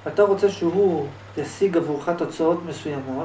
ואתה רוצה שהוא ישיג עבורך תוצאות מסוימות,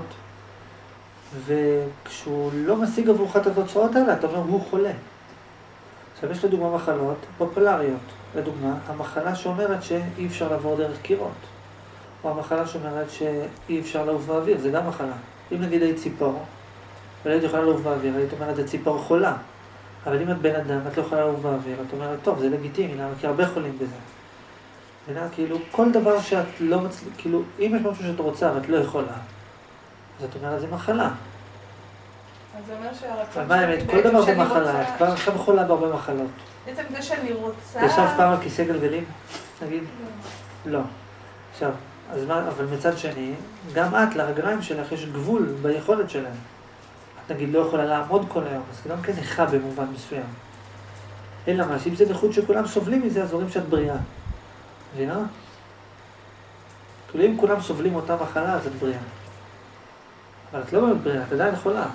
וכשהוא לא משיג עבורך את התוצאות האלה, אתה אומר, הוא חולה. עכשיו, יש לדוגמה מחלות פופולריות. לדוגמה, המחלה שאומרת שאי אפשר לעבור דרך קירות. או המחלה שאומרת שאי אפשר לעוף באוויר, זה גם מחלה. אם נגיד היית ציפור, ולא היית יכולה לעוף באוויר, היית אומרת, זה ציפור חולה. אבל אם את בן אדם, את לא יכולה לעוף באוויר, את אומרת, טוב, זה לגיטימי, למה? כי הרבה חולים בזה. כאילו, כל דבר שאת לא כאילו, אם יש משהו שאת רוצה ואת לא יכולה, אז את אומרת, זה מחלה. אז זה אומר שהרצון מה האמת? כל דבר זה מחלה, את כבר עכשיו חולה בהרבה מחלות. בעצם זה שאני רוצה... ישב פעם על כיסא גלגלים, נגיד? לא. עכשיו, אז מה, אבל מצד שני, גם את, לרגליים שלך, יש גבול ביכולת שלהם. את נגיד לא יכולה לעמוד כל היום, אז גם כן נכה במובן מסוים. אלא מה, שאם זה נכות שכולם סובלים מזה, אז אומרים שאת בריאה. מבינה? כאילו אם כולם סובלים אותה מחלה, אז את בריאה. אבל את לא באמת בריאה, את עדיין חולה.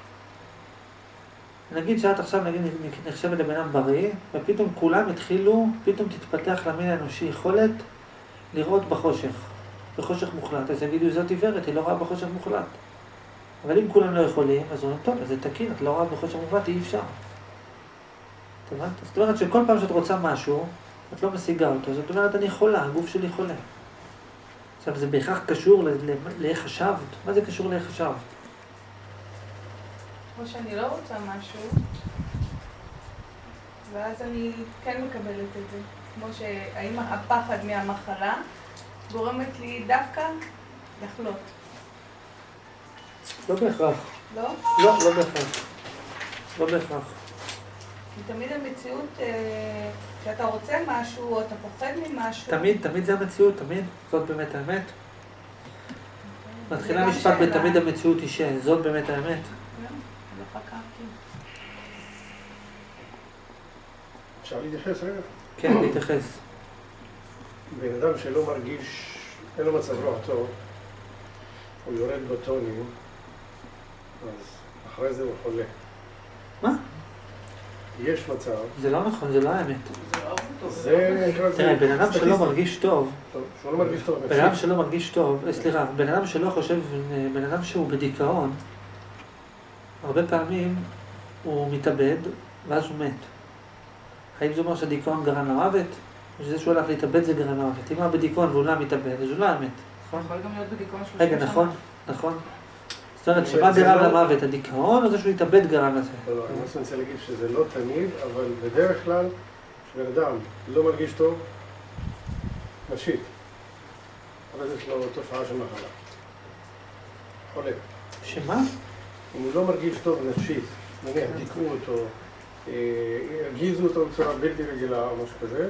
נגיד שאת עכשיו נחשבת לבן אדם בריא, ופתאום כולם התחילו, פתאום תתפתח למין האנושי יכולת לראות בחושך, בחושך מוחלט. אז יגידו, זאת עיוורת, היא לא רואה בחושך מוחלט. אבל אם כולם לא יכולים, אז אומרים, טוב, אז זה תקין, את לא רואה בחושך מוחלט, אי אפשר. זאת אומרת שכל פעם שאת רוצה משהו, את לא משיגה אותו, זאת אומרת, אני חולה, הגוף שלי חולה. עכשיו, זה בהכרח קשור לאיך חשבת. מה זה קשור לאיך חשבת? כמו שאני לא רוצה משהו, ואז אני כן מקבלת את זה. כמו שהאם הפחד מהמחלה גורמת לי דווקא לחלות. לא בהכרח. לא? לא, לא בהכרח. לא בהכרח. כי תמיד המציאות, כשאתה רוצה משהו או אתה פוחד ממשהו... תמיד זה המציאות, תמיד. זאת באמת האמת. מתחילה משפט בתמיד המציאות היא שזאת באמת האמת. אפשר להתייחס רגע? כן, להתייחס. בן אדם שלא מרגיש, אין לו מצב רוח טוב, הוא יורד בטונים, אז אחרי זה הוא חולה. מה? יש מצב. זה לא נכון, זה לא האמת. זה... תראה, בן אדם שלא מרגיש טוב, שהוא לא מרגיש טוב. בן אדם שלא מרגיש טוב, סליחה, בן אדם שלא חושב, בן אדם שהוא בדיכאון, הרבה פעמים הוא מתאבד ואז הוא מת. האם זה אומר שהדיכאון גרם למוות? או שזה שהוא הלך להתאבד זה גרם למוות? אם הוא בדיכאון והוא לא מתאבד, אז הוא לא האמת. יכול גם להיות בדיכאון 30 רגע, נכון, נכון. זאת אומרת, שמה גרם למוות? הדיכאון או זה שהוא התאבד גרם לזה? לא, לא, אני רוצה להגיד שזה לא תמיד, אבל בדרך כלל, כשבן אדם לא מרגיש טוב, נפשית. אבל יש לו תופעה של מחלה. חולה. שמה? אם הוא לא מרגיש טוב נפשית, נניח, דיכאו אותו, הרגיזו אותו בצורה בלתי רגילה או משהו כזה,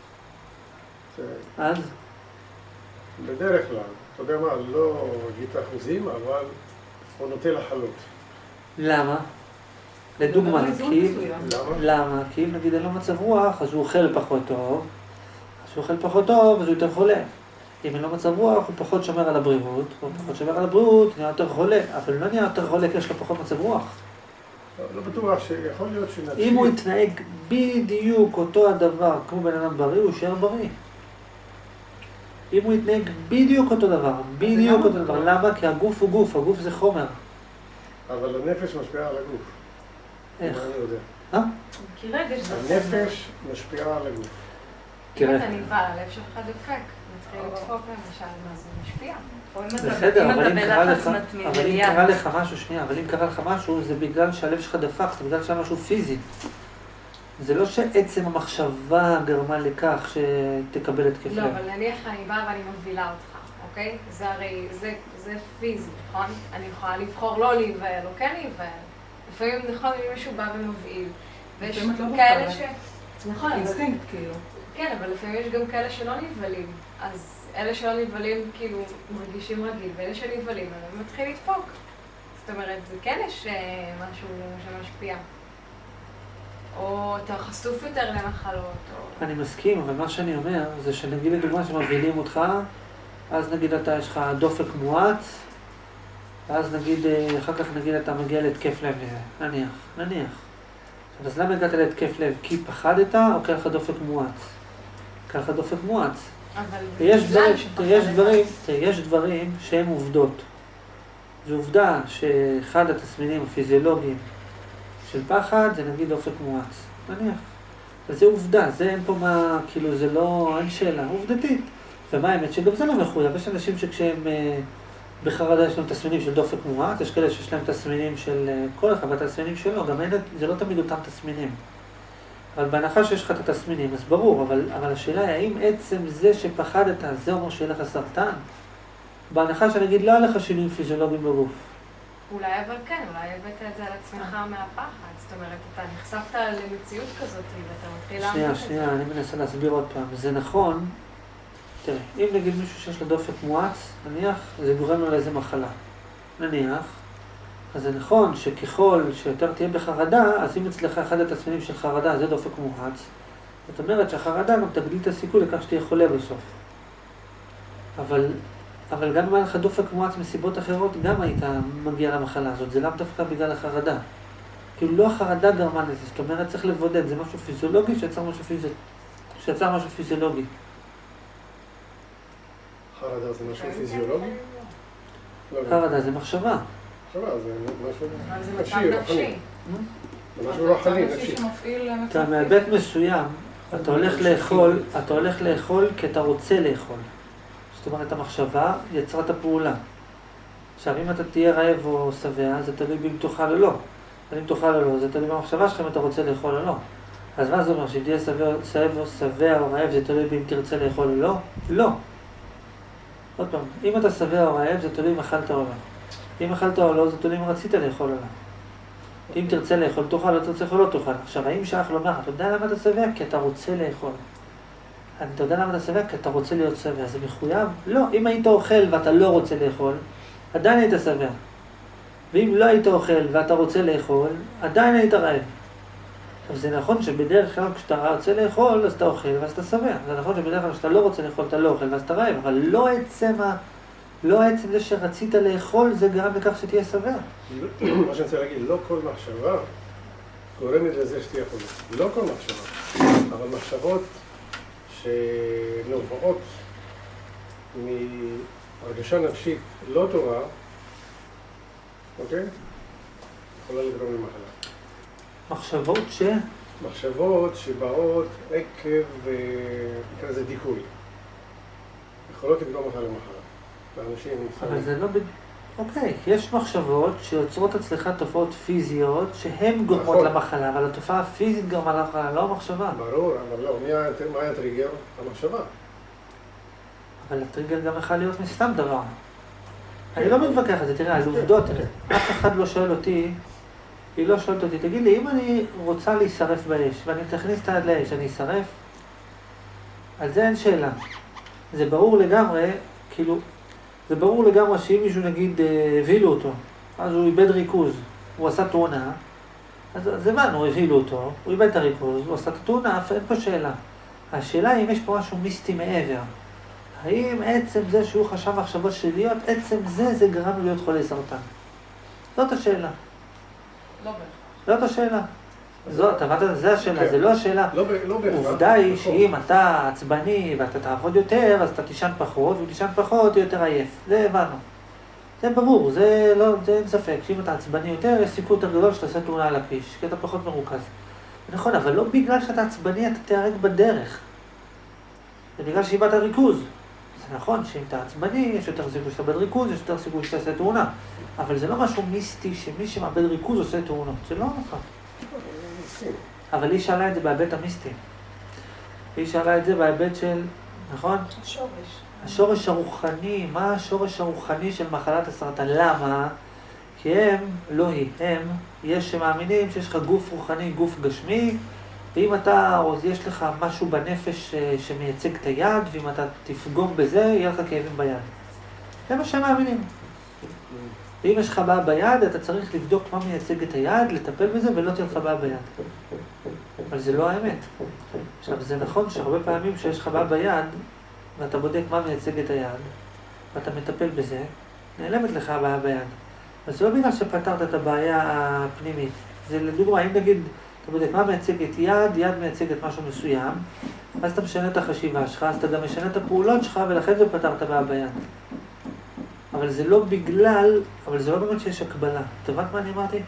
אז? בדרך כלל, אתה יודע מה, לא אגיד אחוזים, אבל הוא נוטה לחלות. למה? לדוגמה, למה? כי אם נגיד אין לו מצב רוח, אז הוא אוכל פחות טוב, אז הוא אוכל פחות טוב, אז הוא יותר חולה. אם אין לו מצב רוח, הוא פחות שומר על הבריאות, הוא פחות שומר על הבריאות, נהיה יותר חולה, אבל הוא לא נהיה יותר חולה כי יש לו פחות מצב רוח. לא בטוח שיכול להיות שנפשית. אם הוא יתנהג בדיוק אותו הדבר כמו בן אדם בריא, הוא יישאר בריא. אם הוא יתנהג בדיוק אותו דבר, בדיוק אותו דבר. למה? כי הגוף הוא גוף, הגוף זה חומר. אבל הנפש משפיעה על הגוף. איך? אני יודע. כי רגש זה חומר. הנפש משפיעה על הגוף. אם אתה נבהל, הלב שלך דופק. מתחיל לדפוק למשל, מה זה משפיע? בסדר, אבל אם קרה לך משהו, שנייה, אבל אם קרה לך משהו, זה בגלל שהלב שלך דפק, זה בגלל שהיה משהו פיזי. זה לא שעצם המחשבה גרמה לכך שתקבל התקף לב. לא, אבל נניח אני באה ואני מבהילה אותך, אוקיי? זה הרי, זה פיזי, נכון? אני יכולה לבחור לא להיבהל או כן להיבהל. לפעמים נכון, אם מישהו בא ומבהיל. ויש כאלה ש... נכון, אינסטינקט כאילו. כן, אבל לפעמים יש גם כאלה שלא נבהלים. אז אלה שלא נבהלים כאילו מרגישים רגיל, ואלה שנבהלים, הם מתחילים לדפוק. זאת אומרת, זה כן יש משהו שמשפיע. או אתה חשוף יותר למחלות, או... אני מסכים, אבל מה שאני אומר זה שנגיד לדוגמה שמבהילים אותך, אז נגיד אתה יש לך דופק מואץ, ואז נגיד, אחר כך נגיד אתה מגיע להתקף לב, נניח. אז למה הגעת להתקף לב? כי פחדת או כי לך דופק מואץ? כי לך דופק מואץ. אבל יש דברים שהם עובדות. זו עובדה שאחד התסמינים הפיזיולוגיים של פחד זה נגיד דופק מואץ, נניח. וזה עובדה, זה אין פה מה, כאילו זה לא, אין שאלה, עובדתית. ומה האמת? שגם זה לא מחויב, יש אנשים שכשהם בחרדה יש להם תסמינים של דופק מואץ, יש כאלה שיש להם תסמינים של כל אחד, והתסמינים שלו, גם אין, זה לא תמיד אותם תסמינים. אבל בהנחה שיש לך את התסמינים, אז ברור, אבל השאלה היא, האם עצם זה שפחדת, זה אומר שיהיה לך סרטן? בהנחה שנגיד לא היה לך שינויים פיזיולוגיים בגוף. אולי אבל כן, אולי הבאת את זה על עצמך מהפחד. זאת אומרת, אתה נחשפת למציאות כזאת ואתה מתחיל להמשיך את זה. שנייה, אני מנסה להסביר עוד פעם. זה נכון, תראה, אם נגיד מישהו שיש לו דופק מואץ, נניח, זה גורם לו לאיזה מחלה. נניח, אז זה נכון שככל שיותר תהיה בחרדה, אז אם אצלך אחד התסמינים של חרדה זה דופק מואץ, זאת אומרת שהחרדה גם תגדיל את הסיכוי לכך שתהיה חולה בסוף. אבל גם אם היה לך דופק מואץ מסיבות אחרות, גם היית מגיע למחלה הזאת. זה לאו דווקא בגלל החרדה. כאילו לא החרדה גרמה לזה, זאת אומרת צריך לבודד, זה משהו פיזיולוגי שיצר משהו פיזיולוגי. חרדה זה משהו פיזיולוגי? חרדה זה מחשבה. מחשבה זה משהו אבל זה נפשי, מצב רוחני. נפשי. זה משהו רוחני, נפשי. אתה מהבית מסוים, אתה הולך לאכול כי אתה רוצה לאכול. זאת אומרת, המחשבה יצרה את הפעולה. עכשיו, אם אתה תהיה רעב או שבע, זה תלוי אם תאכל או לא. אבל אם תאכל או לא, זה תלוי במחשבה שלך אם אתה רוצה לאכול או לא. אז מה זה אומר? שאם תהיה שבע או רעב, זה תלוי אם תרצה לאכול או לא? לא. עוד פעם, אם אתה שבע או רעב, זה תלוי אם אכלת או לא. אם אכלת או לא, זה תלוי אם רצית לאכול או לא. אם תרצה לאכול, תאכל, לא תרצה לאכול, לא תאכל. עכשיו, האם שייך לומר, אתה יודע למה אתה שבע? כי אתה רוצה לאכול. אתה יודע למה אתה שבע? כי אתה רוצה להיות שבע. זה מחויב? לא. אם היית אוכל ואתה לא רוצה לאכול, עדיין היית שבע. ואם לא היית אוכל ואתה רוצה לאכול, עדיין היית רעב. עכשיו, זה נכון שבדרך כלל כשאתה רוצה לאכול, אז אתה אוכל ואז אתה שבע. זה נכון שבדרך כלל כשאתה לא רוצה לאכול, אתה לא אוכל ואז אתה רעב. אבל לא עצם זה שרצית לאכול, זה גרם לכך שתהיה שבע. מה שאני רוצה להגיד, לא כל מחשבה גורמת לזה שתהיה חולה. לא כל מחשבה. אבל מחשבות שנובעות מהרגשה נפשית לא טובה, אוקיי? יכולה לגרום למחלה. מחשבות שבאות עקב, נקרא לזה דיכוי. יכולות לגרום לך למחלה. לאנשים... אבל זה לא... אוקיי, יש מחשבות שיוצרות אצלך תופעות פיזיות שהן גורמות למחלה, אבל התופעה הפיזית גרמה למחלה, לא המחשבה. ברור, אבל לא. מה היה טריגר? המחשבה. אבל הטריגר גם יכול להיות מסתם דבר. אני לא מתווכח על זה, תראה, על עובדות, אף אחד לא שואל אותי, היא לא שואלת אותי, תגיד לי, אם אני רוצה להישרף באש, ואני תכניס את היד לאש, אני אשרף? על זה אין שאלה. זה ברור לגמרי, כאילו, זה ברור לגמרי שאם מישהו נגיד הבילו אותו, אז הוא איבד ריכוז, הוא עשה תאונה, אז הבנו, הבילו אותו, הוא איבד את הריכוז, הוא עשה את התאונה, אין פה שאלה. השאלה היא אם יש פה משהו מיסטי מעבר. האם עצם זה שהוא חשב מחשבות שליליות, עצם זה גרם לו להיות חולי סרטן? זאת השאלה. לא זאת השאלה. זה השאלה, זה לא השאלה. לא בהכרח. עובדה היא שאם אתה עצבני ואתה תעבוד יותר, אז אתה תישן פחות, ותישן פחות, יותר עייף. זה הבנו. זה ברור, זה אין ספק. שאם אתה עצבני יותר, יש סיכוי יותר גדול שאתה עושה תאונה על הכביש, כי אתה פחות מרוכז. נכון, אבל לא בגלל שאתה עצבני, אתה תיהרג בדרך. זה בגלל שאיבדת ריכוז. זה נכון שאם אתה עצבני, יש יותר סיכוי שאתה מאבד ריכוז, יש יותר סיכוי שאתה עושה תאונה. אבל זה לא משהו מיסטי שמי שמאבד ריכוז עושה תאונות. זה לא נכון. אבל היא שאלה את זה בהיבט המיסטי. היא שאלה את זה בהיבט של, נכון? השורש הרוחני. מה השורש הרוחני של מחלת הסרטן? למה? כי לא היא, יש שמאמינים שיש לך גוף רוחני, גוף גשמי, ואם יש לך משהו בנפש שמייצג את היד, ואם אתה תפגום בזה, יהיה לך כאבים ביד. זה מה שהם מאמינים. ואם יש לך בעיה ביד, אתה צריך לבדוק מה מייצג את היד, לטפל בזה, ולא תהיה לך בעיה ביד. אבל זה לא האמת. עכשיו, זה נכון שהרבה פעמים שיש לך בעיה ביד, ואתה בודק מה מייצג את היד, ואתה מטפל בזה, נעלמת לך הבעיה ביד. אז זה לא בגלל שפתרת את הבעיה הפנימית. זה לדוגמה, אם נגיד, אתה בודק מה מייצג את יד, יד מייצג את משהו מסוים, אז אתה משנה את החשיבה שלך, אז אתה גם משנה את הפעולות שלך, ולכן זה פתרת בעיה. אבל זה לא בגלל, אבל זה לא באמת שיש הקבלה. אתה יודעת מה אני אמרתי?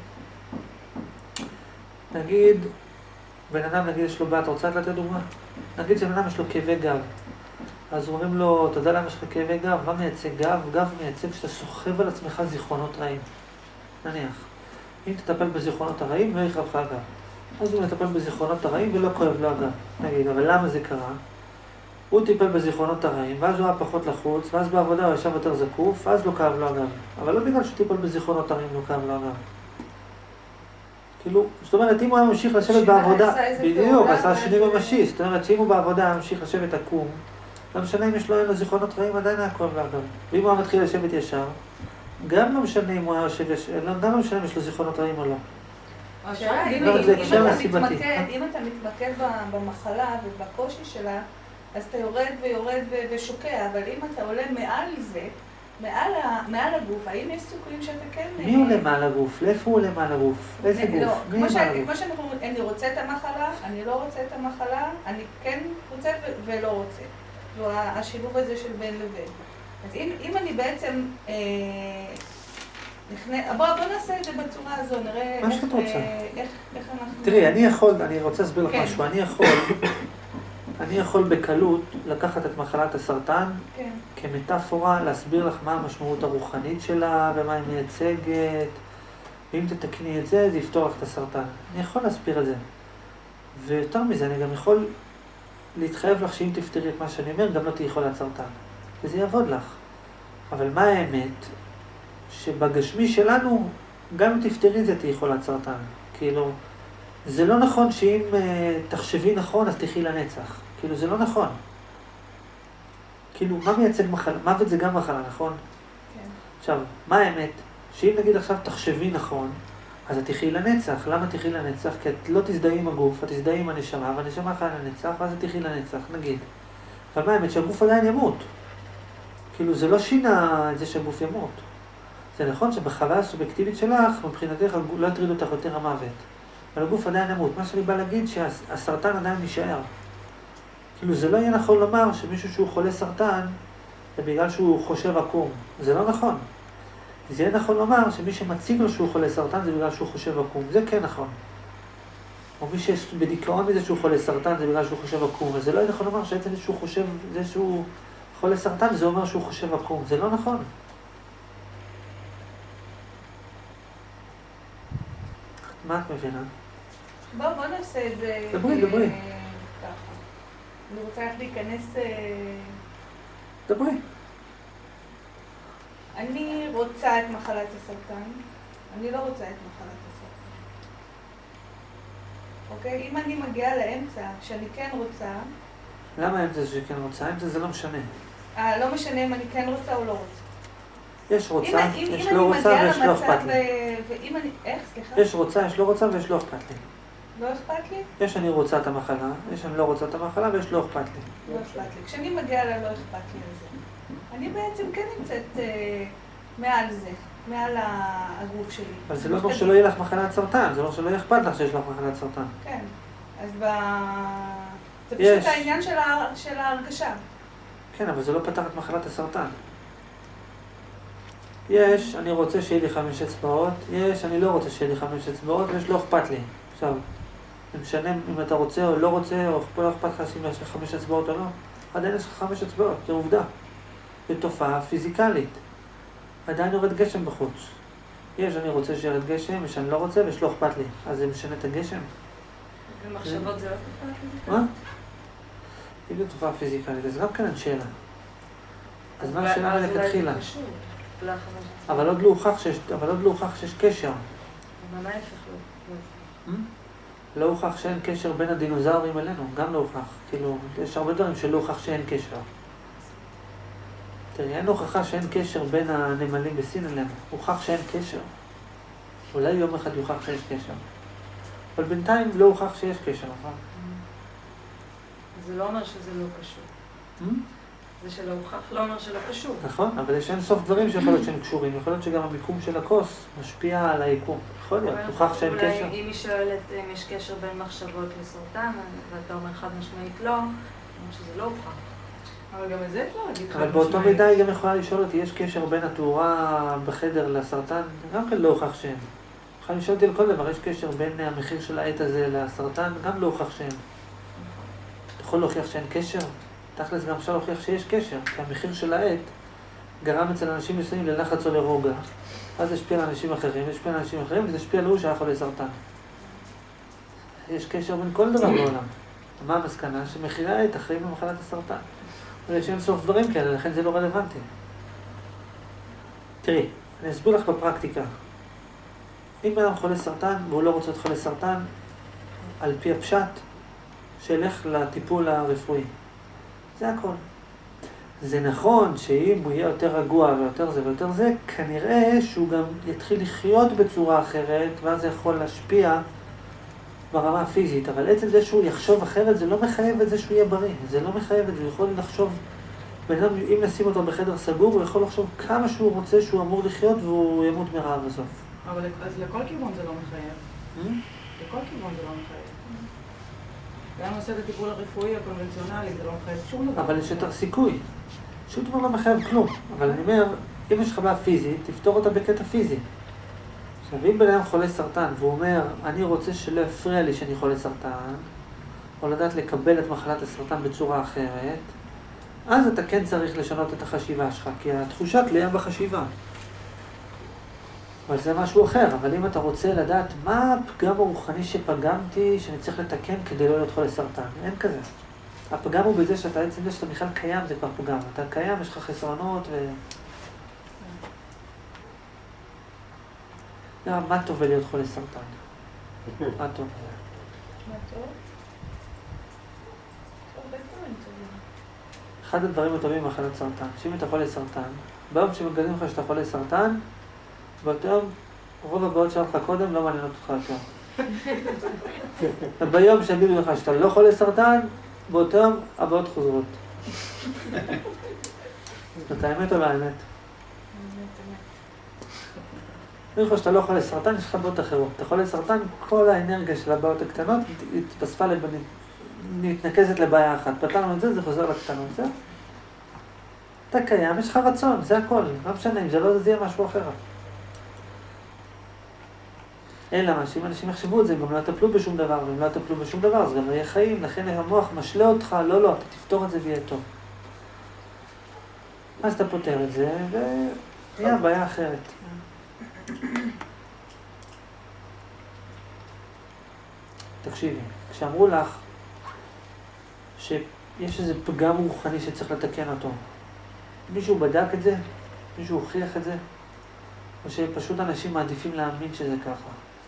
נגיד, בן אדם, נגיד, יש לו בעיה, אתה רוצה לתת דוגמה? נגיד שבן אדם יש לו כאבי גב. אז אומרים לו, אתה יודע למה יש לך כאבי גב? מה מייצג גב? גב מייצג שאתה סוחב על עצמך זיכרונות רעים. נניח, אם תטפל בזיכרונות הרעים, לא יכאב לך הגב. אז הוא מטפל בזיכרונות הרעים ולא כואב לו הגב. נגיד, אבל למה זה קרה? הוא טיפל בזיכרונות הרעים, ואז הוא היה פחות לחוץ, ואז בעבודה הוא ישב יותר זקוף, ואז לא כאב לו הגב. אבל לא בגלל שהוא טיפל בזיכרונות הרעים לא כאב לו הגב. כאילו, זאת אומרת, אם הוא היה ממשיך לשבת בעבודה, בדיוק, עשה שינוי ממשי, זאת אומרת שאם הוא בעבודה היה ממשיך לשבת עקום, לא משנה אם יש לו אין זיכרונות רעים, עדיין היה כואב לו הגב. ואם הוא היה מתחיל לשבת ישר, גם לא משנה אם הוא היה יושב ישר, גם לא משנה אם יש לו זיכרונות רעים או לא. אם אתה מתמקד במחלה ובקושי שלה, אז אתה יורד ויורד ושוקע, אבל אם אתה עולה מעל זה, מעל הגוף, האם יש סיכויים שאתה כן... מי עולה מעל הגוף? לאיפה הוא עולה מעל הגוף? איזה גוף? מי מעל הגוף? כמו שאנחנו אומרים, אני רוצה את המחלה, אני לא רוצה את המחלה, אני כן רוצה ולא רוצה. והשילוב הזה של בין לבין. אז אם אני בעצם... בוא נעשה את זה בצורה הזו, נראה מה שאת רוצה. איך אנחנו... תראי, אני רוצה להסביר לך משהו, אני יכול בקלות לקחת את מחלת הסרטן כמטאפורה, להסביר לך מה המשמעות הרוחנית שלה ומה היא מייצגת, ואם תתקני את זה, זה יפתור לך את הסרטן. אני יכול להסביר את זה. ויותר מזה, אני גם יכול להתחייב לך שאם תפתרי את מה שאני אומר, גם לא תהי חולת סרטן. וזה יעבוד לך. אבל מה האמת? שבגשמי שלנו, גם אם תפתרי זה תהי חולת סרטן. כאילו, זה לא נכון שאם תחשבי נכון, אז תחי לנצח. כאילו, זה לא נכון. כאילו, מה מייצג מחלה? מוות זה גם מחלה, נכון? כן. עכשיו, מה האמת? שאם נגיד עכשיו תחשבי נכון, אז את תחי לנצח. למה תחי לנצח? כי את לא תזדהי עם הגוף, את תזדהי עם הנשמה, והנשמה חיה לנצח, ואז את תחי לנצח, נגיד. אבל מה האמת? שהגוף עדיין ימות. כאילו, זה לא שינה את זה שהגוף ימות. זה נכון שבחוויה הסובייקטיבית שלך, מבחינתך לא יטריד אותך יותר המוות. אבל הגוף עדיין ימות. מה שאני בא להגיד שהסרטן עדיין נשאר. כאילו זה לא יהיה נכון לומר שמישהו שהוא חולה סרטן, זה בגלל שהוא חושב עקום. זה לא נכון. זה יהיה נכון לומר שמי שמציג לו שהוא חולה סרטן זה בגלל שהוא חושב עקום. זה כן נכון. או מי שבדיכאון מזה שהוא חולה סרטן זה בגלל שהוא חושב עקום. אבל זה לא יהיה נכון לומר שעצם זה שהוא חושב, זה שהוא חולה סרטן זה אומר שהוא חושב עקום. זה לא נכון. מה את מבינה? בוא נעשה את זה... דברי. ככה. אני רוצה איך להיכנס... דברי. אני רוצה את מחלת הסרטן. אני לא רוצה את מחלת הסרטן. אוקיי? אם אני מגיעה לאמצע, שאני כן רוצה... למה האמצע שכן רוצה? האמצע זה לא משנה. לא משנה אם אני כן רוצה או לא רוצה. יש רוצה, יש לא רוצה ויש לא אכפת לי. איך? סליחה? יש רוצה, יש לא רוצה ויש לא אכפת לי. לא אכפת לי? יש אני רוצה את המחלה, יש אני לא רוצה את המחלה ויש לא אכפת לי. לא אכפת לי. כשאני מגיעה ללא אכפת לי לזה, אני בעצם כן נמצאת מעל זה, מעל הגוף שלי. אבל זה לא אומר שלא יהיה לך מחלת סרטן, זה אומר שלא יהיה אכפת לך שיש לך מחלת סרטן. כן, אז זה פשוט העניין של ההרגשה. כן, אבל זה לא פתר את מחלת הסרטן. יש, אני רוצה שיהיה לי 5 אצבעות, יש, אני לא רוצה שיהיה לי 5 אצבעות, ויש לא אכפת לי. עכשיו, משנה אם אתה רוצה או לא רוצה, או לא אכפת לך אם יש לך 5 אצבעות או לא, עדיין יש לך 5 אצבעות, זה עובדה. זו תופעה פיזיקלית. עדיין יורד גשם בחוץ. יש, אני רוצה שירד גשם, יש, אני לא רוצה, ויש לא אכפת לי. אז זה משנה את הגשם. ומחשבות זה לא תופעה פיזיקלית? מה? אם זו תופעה פיזיקלית, אז גם כאן אין שאלה. אז מה השאלה לכתחילה? אבל עוד לא הוכח שיש קשר. אבל מה ההפך לא? לא הוכח שאין קשר בין הדינוזאורים אלינו, גם לא הוכח. כאילו, יש הרבה דברים שלא הוכח שאין קשר. תראי, אין הוכחה שאין קשר בין הנמלים בסין אלינו. הוכח שאין קשר. אולי יום אחד יוכח שיש קשר. אבל בינתיים לא הוכח שיש קשר, נכון? זה לא אומר שזה לא קשור. זה שלא הוכח לא אומר שלא קשור. נכון, אבל יש אין סוף דברים שיכול להיות שהם קשורים. יכול להיות שגם המיקום של הכוס משפיע על היקום. יכול להיות, הוכח שאין קשר. אולי אם היא שואלת אם יש קשר בין מחשבות לסרטן, ואתה אומר חד משמעית לא, אומר שזה לא הוכח. אבל גם את זה אפשר להגיד חד אבל משמעית. באותו מידה היא גם יכולה לשאול אותי, יש קשר בין התאורה בחדר לסרטן? גם כן לא הוכח שאין. יכולה לשאול אותי על כל דבר, יש קשר בין המחיר של העט הזה לסרטן? גם לא הוכח שאין. אתה יכול להוכיח שאין קשר? תכלס גם אפשר להוכיח שיש קשר, כי המחיר של העט גרם אצל אנשים מסוימים ללחץ או לרוגע. אז זה השפיע על אנשים אחרים, השפיע על אנשים אחרים, וזה השפיע על הוא שהיה חולה סרטן. יש קשר בין כל דבר בעולם. מה המסקנה? שמחירי העט אחרים במחלת הסרטן. אבל יש אין סוף דברים כאלה, לכן זה לא רלוונטי. תראי, אני אסביר לך בפרקטיקה. אם אדם חולה סרטן והוא לא רוצה להיות חולה סרטן, על פי הפשט, שילך לטיפול הרפואי. זה הכל. זה נכון שאם הוא יהיה יותר רגוע ויותר זה ויותר זה, כנראה שהוא גם יתחיל לחיות בצורה אחרת, ואז זה יכול להשפיע ברמה הפיזית. אבל עצם זה שהוא יחשוב אחרת, זה לא מחייב את זה שהוא יהיה בריא. זה לא מחייב את זה. הוא יכול לחשוב, אם נשים אותו בחדר סגור, הוא יכול לחשוב כמה שהוא רוצה שהוא אמור לחיות והוא ימות מרעב בסוף. אבל אז לכל כיוון זה לא מחייב. לכל כיוון זה לא מחייב. גם עושה את הטיפול הרפואי הקונבנציונלי, זה לא מחייב שום דבר. אבל יש יותר סיכוי. שום דבר לא מחייב כלום. אבל אני אומר, אם יש לך בעיה פיזית, תפתור אותה בקטע פיזי. עכשיו, אם בן אדם חולה סרטן, והוא אומר, אני רוצה שלא יפריע לי שאני חולה סרטן, או לדעת לקבל את מחלת הסרטן בצורה אחרת, אז אתה כן צריך לשנות את החשיבה שלך, כי התחושה תלויה בחשיבה. אבל זה משהו אחר. אבל אם אתה רוצה לדעת מה הפגם הרוחני שפגמתי, שאני צריך לתקן כדי לא להיות חולה סרטן, אין כזה. הפגם הוא בזה שאתה עצם זה שאתה בכלל קיים, זה כבר פגם. אתה קיים, יש לך חסרונות מה טוב להיות חולה סרטן? מה טוב? מה טוב? הרבה דברים טובים. אחד הדברים הטובים במחלת סרטן, שאם אתה חולה סרטן, ביום שמגלים לך שאתה חולה סרטן, באותו יום, רוב הבעיות שלך קודם לא מעניינות אותך יותר. וביום שיגידו לך שאתה לא חולה סרטן, באותו יום הבעיות חוזרות. זאת האמת או לא האמת? אני חושב שאתה לא חולה סרטן, יש לך בעיות אחרות. אתה חולה סרטן, כל האנרגיה של הבעיות הקטנות התפספה מתנקזת לבעיה אחת. פתרנו את זה, זה חוזר לקטנות. זה? אתה קיים, יש לך רצון, זה הכל. לא משנה, אם זה לא זה יהיה משהו אחר. אלא מה, שאם אנשים יחשבו את זה, גם לא יטפלו בשום דבר, ואם לא יטפלו בשום דבר, אז גם לא יהיה חיים, לכן המוח משלה אותך, לא, אתה תפתור את זה ויהיה טוב. אז אתה פותר את זה, ויהיה בעיה אחרת. תקשיבי, כשאמרו לך שיש איזה פגם רוחני שצריך לתקן אותו, מישהו בדק את זה? מישהו הוכיח את זה? או שפשוט אנשים מעדיפים להאמין שזה ככה?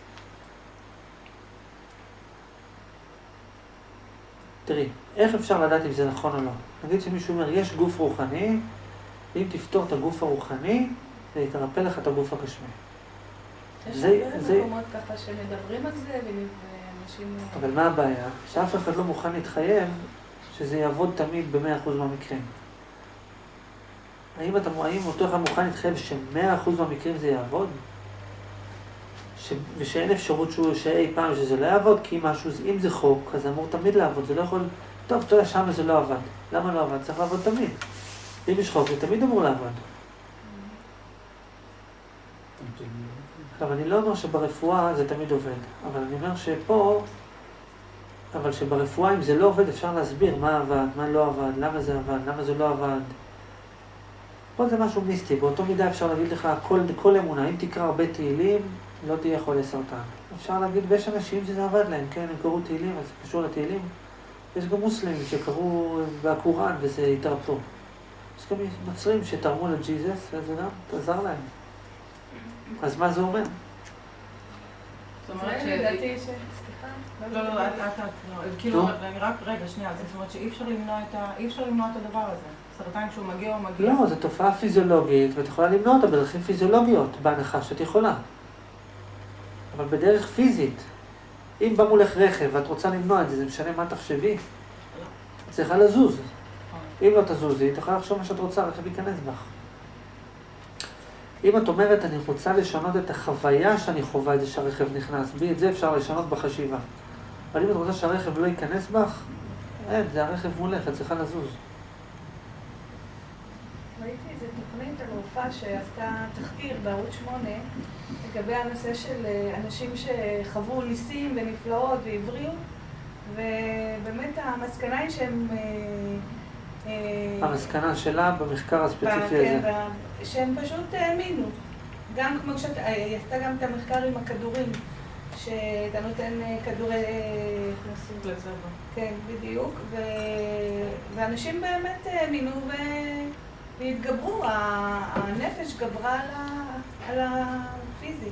תראי, איך אפשר לדעת אם זה נכון או לא? נגיד שמישהו אומר, יש גוף רוחני, ואם תפתור את הגוף הרוחני, זה יתרפא לך את הגוף הגשמי. יש הרבה מקומות ככה שמדברים על זה, ואנשים... אבל מה הבעיה? שאף אחד לא מוכן להתחייב שזה יעבוד תמיד ב-100% מהמקרים. האם אותו אחד מוכן להתחייב ש-100% מהמקרים זה יעבוד? ושאין אפשרות שאי פעם שזה לא יעבוד, כי אם זה חוק, אז זה אמור תמיד לעבוד, זה לא יכול... טוב, אתה יודע, שם זה לא עבד. למה לא עבד? צריך לעבוד תמיד. אם יש חוק, זה תמיד אמור לעבוד. עכשיו, אני לא אומר שברפואה זה תמיד עובד, אבל אני אומר שפה, אבל שברפואה אם זה לא עובד אפשר להסביר מה עבד, מה לא עבד, למה זה עבד, למה זה לא עבד. פה זה משהו מיסטי, באותו מידה אפשר להגיד לך כל אמונה, אם תקרא הרבה תהילים, לא תהיה חולה סרטן. אפשר להגיד, ויש אנשים שזה עבד להם, כן, הם קראו תהילים, אז זה קשור לתהילים. יש גם מוסלמים שקראו בקוראן וזה התרפו. יש גם נוצרים שתרמו לג'יזס וזה גם עזר להם. אז מה זה אומר? זאת אומרת לדעתי סליחה? לא, כאילו, אני רק רגע, שנייה, זאת אומרת שאי אפשר למנוע את הדבר הזה. סרטן כשהוא מגיע או מגיע. לא, זו תופעה פיזיולוגית, ואת יכולה למנוע אותה בדרכים פיזיולוגיות, בהנחה שאת יכולה. אבל בדרך פיזית, אם בא מולך רכב ואת רוצה למנוע את זה, זה משנה מה תחשבי. את צריכה לזוז. אם לא תזוזי, את יכולה לחשוב מה שאת רוצה, הרכב ייכנס בך. אם את אומרת, אני רוצה לשנות את החוויה שאני חווה את זה שהרכב נכנס בי, את זה אפשר לשנות בחשיבה. אבל אם את רוצה שהרכב לא ייכנס בך, אין, זה הרכב מולך, את צריכה לזוז. ראיתי איזו תוכנית על רופאה שעשתה תחקיר בערוץ 8 לגבי הנושא של אנשים שחוו ניסים ונפלאות והבריאו, ובאמת המסקנה היא שהם... המסקנה שלה במחקר הספציפי הזה. כן, שהם פשוט האמינו. גם כמו היא עשתה גם את המחקר עם הכדורים, שאתה נותן כדורי... פלצבו. כן, בדיוק. ואנשים באמת האמינו והתגברו. הנפש גברה על הפיזי.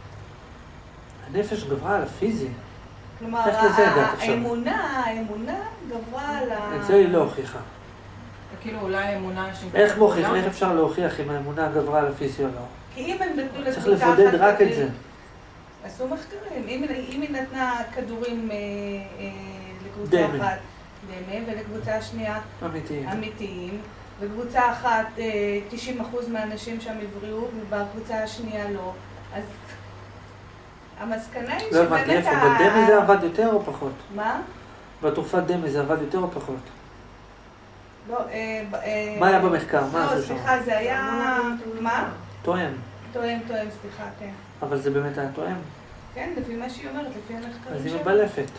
הנפש גברה על הפיזי? כלומר, איך לזה הגעת עכשיו? האמונה גברה על ה... את זה היא לא הוכיחה. כאילו אולי האמונה... איך מוכיחים? איך אפשר להוכיח אם האמונה גברה על הפיזי או לא? כי אם הם נתנו לקבוצה אחת... צריך לבודד רק את זה. עשו מחקרים. אם היא נתנה כדורים לקבוצה אחת דמה, ולקבוצה שנייה אמיתיים, וקבוצה אחת 90% מהאנשים שם הבריאו, ובקבוצה השנייה לא, אז המסקנה היא לא הבנתי, איפה? בדמה זה עבד יותר או פחות? מה? בתרופת דמה זה עבד יותר או פחות? לא, מה היה במחקר? מה לא, עשו שם? סליחה, זה היה... מה? תואם. תואם, סליחה, כן. אבל זה באמת היה תואם? כן, לפי מה שהיא אומרת, לפי המחקרים אז היא שלה. מבלפת.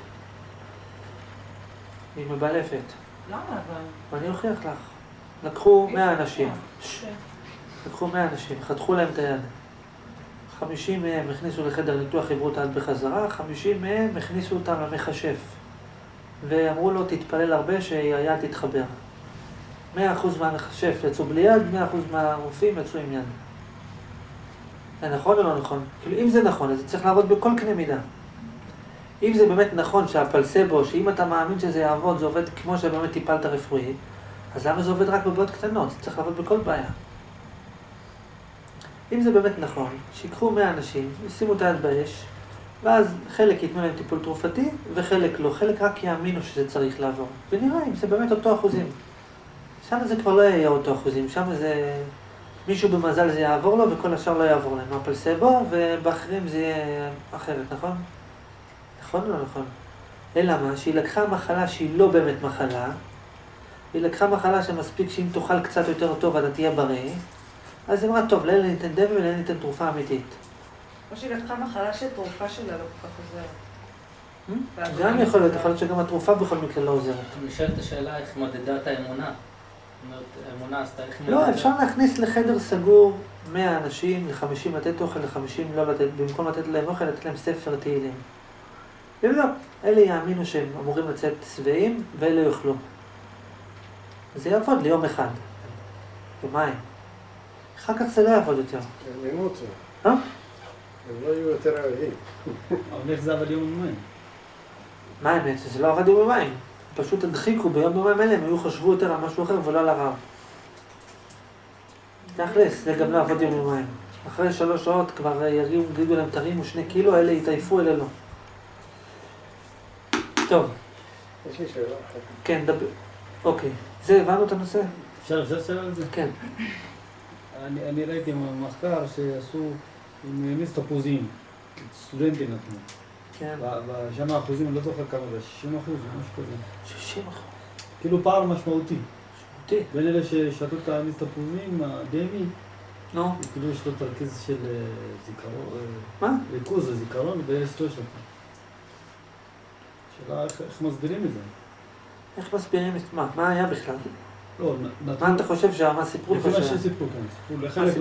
היא מבלפת. למה אבל? ואני אוכיח לך. לקחו 100 אנשים. כן. לקחו 100 אנשים, חתכו להם את היד. 50 מהם הכניסו לחדר ניתוח, חיברו את היד בחזרה, 50 מהם הכניסו אותם למחשף. ואמרו לו, תתפלל הרבה שהיד תתחבר. 100% מהמחשף יצאו בלי יד, 100% מהרופאים יצאו עם יד. זה נכון או לא נכון? כאילו, אם זה נכון, אז זה צריך לעבוד בכל קנה מידה. אם זה באמת נכון שהפלסבו, שאם אתה מאמין שזה יעבוד, זה עובד כמו שבאמת טיפלת רפואית, אז למה זה עובד רק בבעיות קטנות? זה צריך לעבוד בכל בעיה. אם זה באמת נכון, שיקחו 100 אנשים, ישימו את היד באש, ואז חלק ייתנו להם טיפול תרופתי, וחלק לא. חלק רק יאמינו שזה צריך לעבור. ונראה אם זה באמת אותו אחוזים. שם זה כבר לא יהיה אותו אחוזים, שם זה... מישהו במזל זה יעבור לו, וכל השאר לא יעבור להם. הפלסבו, ובאחרים זה יהיה אחרת, נכון? נכון או לא נכון? אלא מה? שהיא לקחה מחלה שהיא לא באמת מחלה, היא לקחה מחלה שמספיק שאם תאכל קצת יותר טוב, אתה תהיה בריא, אז היא אמרה, טוב, לאלה ניתן דמה ולאלה ניתן תרופה אמיתית. או שהיא לקחה מחלה שתרופה שלה לא כל כך עוזרת. גם יכול להיות שגם התרופה בכל מקרה לא עוזרת. אני נשאלת השאלה איך מודדה את האמונה. זאת אומרת, האמונה עשתה איך מודדה. לא, אפשר להכניס לחדר סגור 100 אנשים, ל50 לתת אוכל, ל50 לא לתת, במקום לתת להם אוכל, לתת להם ספר תהילים. ולא, אלה יאמינו שהם אמורים לצאת שבעים, ואלה יאכלו. זה יעבוד ליום אחד. יומיים. אחר כך זה לא יעבוד יותר. הם ימותו. אה? הם לא יהיו יותר רעבים. אבל איך זה עבד יום ומים? מה האמת? זה לא עבד יום ומים. פשוט הדחיקו ביום ומים אלה, הם היו חשבו יותר על משהו אחר ולא על הרעב. תכלס, זה גם לא עבוד יום ומים. אחרי 3 שעות כבר יגידו להם תרימו 2 קילו, אלה יתעייפו, אלה לא. טוב. יש לי שאלה אחת. כן, דבר. אוקיי. זה, הבנו את הנושא? אפשר לשאול על זה? כן. אני ראיתי מחקר שעשו עם מיץ תפוזים, סטודנטים נתנו. כן. בשם האחוזים, אני לא זוכר כמה זה, 60%, משהו כזה. 60%. כאילו פער משמעותי. משמעותי. בין אלה ששתו את המיץ תפוזים, הדמי, נו. כאילו יש לו תרכיז של זיכרון, מה? ריכוז וזיכרון, ואלה שלא שתו. שאלה איך מסבירים את זה? איך מסבירים את מה? מה היה בכלל? לא, מה אתה חושב מה סיפרו לך? לפי מה שסיפרו כאן, סיפרו, לחלק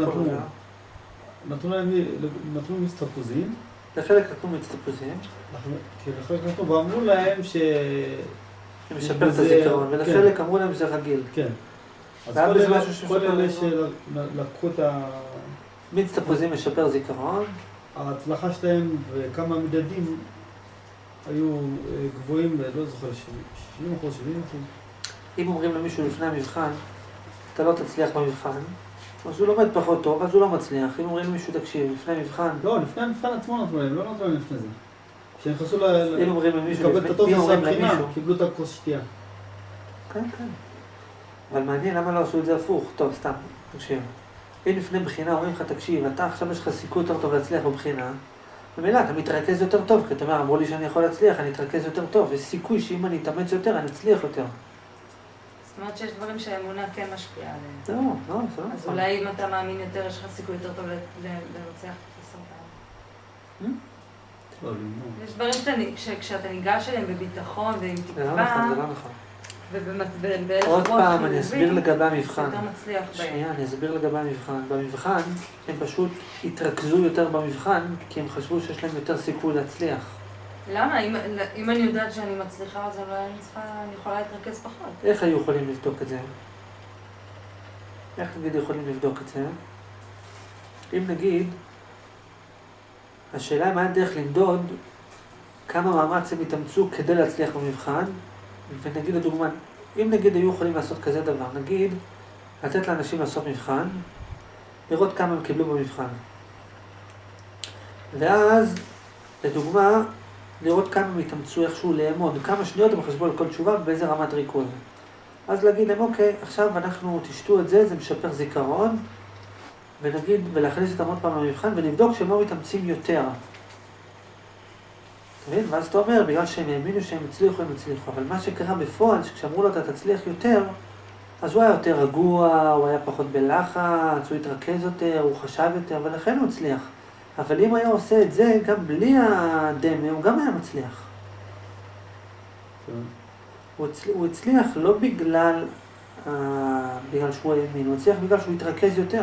נתנו מיץ תפוזים. לחלק נתנו מיץ תפוזים. לחלק נתנו ואמרו להם ש... שמשפר את הזיכרון, ולחלק אמרו להם שזה רגיל. כן. אז כל אלה שלקחו את ה... מיץ תפוזים משפר זיכרון. ההצלחה שלהם וכמה מדדים היו גבוהים, לא זוכר, 60%, 70%. אם אומרים למישהו לפני המבחן, אתה לא תצליח במבחן, אז הוא לומד פחות טוב, אז הוא לא מצליח. אם אומרים למישהו, תקשיב, לפני המבחן... לא, לפני המבחן עצמו נתנו להם, לא נתנו להם לפני זה. כשנכנסו אם אומרים למישהו, לקבל את הטופס הבחינה, קיבלו את הכוס שתייה. כן, כן. אבל מעניין למה לא עשו את זה הפוך. טוב, סתם, תקשיב. אם לפני בחינה אומרים לך, תקשיב, אתה עכשיו יש לך סיכוי יותר טוב להצליח בבחינה, במילה, אתה מתרכז יותר טוב, כי אתה אומר, אמרו לי שאני יכול להצליח, אני אתרכז יותר טוב, יש סיכוי שאם אני אתאמץ יותר, אני אצליח יותר. זאת אומרת שיש דברים שהאמונה כן משפיעה עליהם. לא, לא, זה לא אז נכון. אולי אם אתה מאמין יותר, יש לך סיכוי יותר טוב לנצח את הסרטן. יש דברים כשאתה ניגש אליהם בביטחון ועם תקווה, זה לא נכון, זה לא נכון. ובהלך עוד רוח פעם, אני חיובי, אסביר לגבי המבחן. אתה מצליח בהם. שנייה, אני אסביר לגבי המבחן. במבחן, הם פשוט התרכזו יותר במבחן, כי הם חשבו שיש להם יותר סיכוי להצליח. למה? אם אני יודעת שאני מצליחה, אז אולי אני יכולה להתרכז פחות. איך היו יכולים לבדוק את זה? איך נגיד יכולים לבדוק את זה? אם נגיד, השאלה אם היה דרך למדוד כמה מאמץ הם התאמצו כדי להצליח במבחן, ונגיד לדוגמה, אם נגיד היו יכולים לעשות כזה דבר, נגיד לתת לאנשים לעשות מבחן, לראות כמה הם קיבלו במבחן. ואז, לדוגמה, לראות כמה הם התאמצו איכשהו לאמוד, כמה שניות הם חשבו על כל תשובה ובאיזה רמת ריכוז. אז להגיד להם, אוקיי, עכשיו אנחנו תשתו את זה, זה משפר זיכרון, ונגיד, ולהכניס אותם עוד פעם למבחן, ונבדוק שהם לא מתאמצים יותר. אתה מבין? ואז אתה אומר, בגלל שהם האמינו שהם הצליחו, הם הצליחו. אבל מה שקרה בפועל, שכשאמרו לו, אתה תצליח יותר, אז הוא היה יותר רגוע, הוא היה פחות בלחץ, הוא התרכז יותר, הוא חשב יותר, ולכן הוא הצליח. אבל אם היה עושה את זה, גם בלי הדמה, הוא גם היה מצליח. הוא הצליח לא בגלל שהוא האמין, הוא הצליח בגלל שהוא התרכז יותר.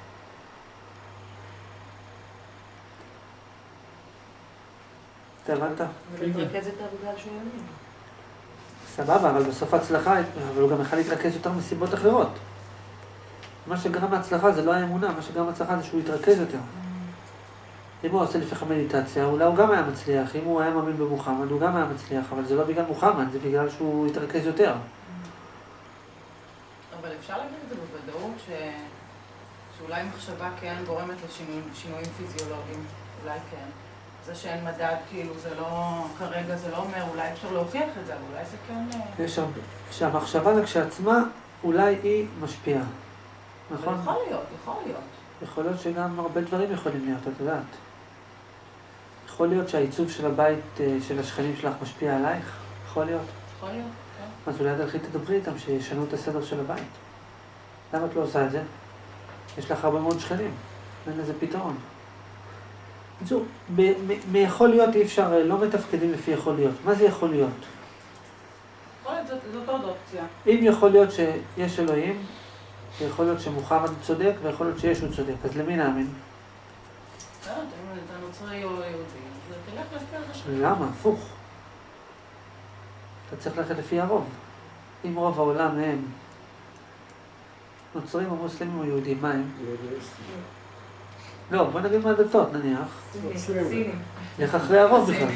אתה הבנת? ולהתרכז יותר בגלל שהוא האמין. סבבה, אבל בסוף ההצלחה, אבל הוא גם יכול להתרכז יותר מסיבות אחרות. מה שגרם להצלחה זה לא האמונה, מה שגרם להצלחה זה שהוא יתרכז יותר. אם הוא עושה לפני מדיטציה, אולי הוא גם היה מצליח. אם הוא היה מאמין במוחמד, הוא גם היה מצליח, אבל זה לא בגלל מוחמד, זה בגלל שהוא יתרכז יותר. אבל אפשר להגיד את זה בוודאות שאולי מחשבה כן גורמת לשינויים פיזיולוגיים, אולי כן. זה שאין מדד, כאילו זה לא, כרגע זה לא אומר, אולי אפשר להוכיח את זה, אבל אולי זה כן... יש הרבה. שהמחשבה כשעצמה, אולי היא משפיעה. נכון? יכול להיות, יכול להיות. יכול להיות שגם הרבה דברים יכולים להיות, את יודעת. יכול להיות שהעיצוב של הבית של השכנים שלך משפיע עלייך? יכול להיות. יכול להיות, כן. אז אולי תלכי תדברי איתם שישנו את הסדר של הבית. למה את לא עושה את זה? יש לך הרבה מאוד שכנים, אין לזה פתרון. בקיצור, מיכול להיות אי אפשר, לא מתפקדים לפי יכול להיות. מה זה יכול להיות? יכול להיות, זאת עוד אופציה. אם יכול להיות שיש אלוהים, ויכול להיות שמוחמד צודק, ויכול להיות שישו צודק, אז למי נאמין? לא, אתה נוצרי או יהודי, אז תלך לפי הרשם. למה? הפוך. אתה צריך ללכת לפי הרוב. אם רוב העולם הם נוצרים או מוסלמים או יהודים, מה הם? לא, בוא נגיד מה הדתות, נניח. סינים. לך אחרי הרוב בכלל.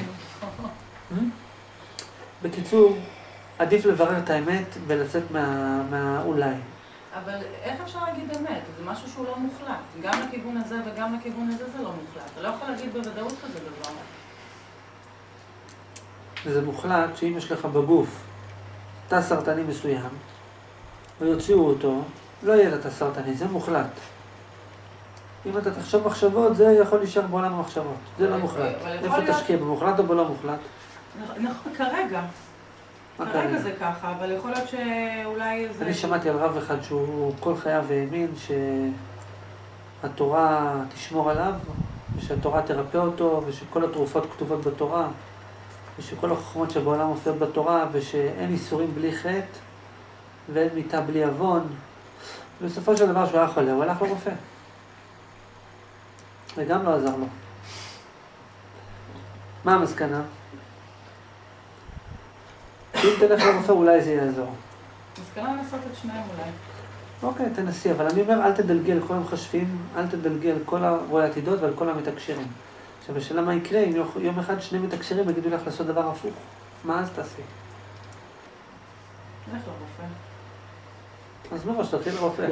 בקיצור, עדיף לברר את האמת ולצאת מהאולי. אבל איך אפשר להגיד אמת? זה משהו שהוא לא מוחלט. גם לכיוון הזה וגם לכיוון הזה זה לא מוחלט. אתה לא יכול להגיד בוודאות כזה דבר. וזה מוחלט שאם יש לך בגוף תא סרטני מסוים, ויוציאו אותו, לא יהיה לתא סרטני, זה מוחלט. אם אתה תחשוב מחשבות, זה יכול להישאר בעולם המחשבות. זה לא מוחלט. איפה תשקיע, במוחלט או בלא מוחלט? נכון, כרגע. כרגע זה ככה, אבל יכול להיות שאולי זה... אני שמעתי על רב אחד שהוא כל חייו האמין שהתורה תשמור עליו, ושהתורה תרפא אותו, ושכל התרופות כתובות בתורה, ושכל החוכמות שבעולם מופיעות בתורה, ושאין איסורים בלי חטא, ואין מיטה בלי עוון. ובסופו של דבר שהוא היה חולה, הוא הלך לרופא. וגם לא עזר לו. מה המסקנה? אם תלך לרופא אולי זה יעזור. מסקנה לעשות את שניהם אולי. אוקיי, תנסי, אבל אני אומר, אל תדלגי על כל המחשבים, אל תדלגי על כל הרואי עתידות ועל כל המתקשרים. עכשיו, השאלה מה יקרה אם יום אחד שני מתקשרים יגידו לך לעשות דבר הפוך. מה אז תעשי? לך לרופא. אז מראש, תתחיל לרופא.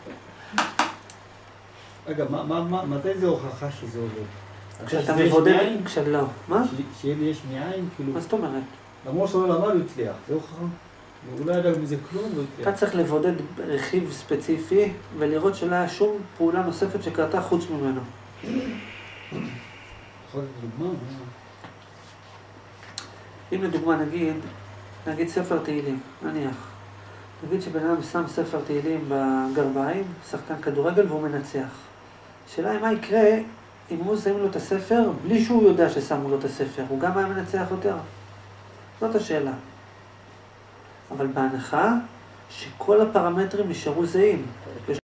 רגע, מתי זה הוכחה שזה עובד? כשאתה מבודד, כשלא. מה? שיהיה לי יש מאין, כאילו... מה זאת אומרת? למרות שלא למד הוא הצליח, זה הוכחה? הוא לא ידע מזה כלום. אתה צריך לבודד רכיב ספציפי ולראות שלא היה שום פעולה נוספת שקרתה חוץ ממנו. יכול להיות דוגמה? אם לדוגמה נגיד ספר תהילים, נניח. נגיד שבן אדם שם ספר תהילים בגרביים, שחקן כדורגל והוא מנצח. השאלה היא מה יקרה אם הוא שמים לו את הספר בלי שהוא יודע ששמו לו את הספר. הוא גם היה מנצח יותר? זאת השאלה. אבל בהנחה שכל הפרמטרים נשארו זהים.